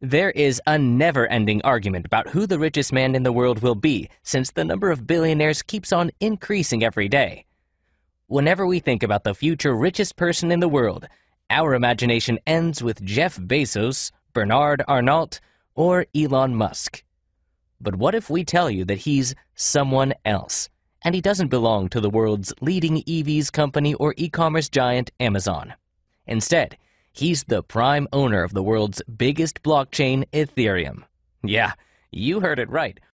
There is a never-ending argument about who the richest man in the world will be, since the number of billionaires keeps on increasing every day. Whenever we think about the future richest person in the world, our imagination ends with Jeff Bezos, Bernard Arnault, or Elon Musk. But what if we tell you that he's someone else, and he doesn't belong to the world's leading EVs company or e-commerce giant Amazon? Instead, he's the prime owner of the world's biggest blockchain, Ethereum. Yeah, you heard it right.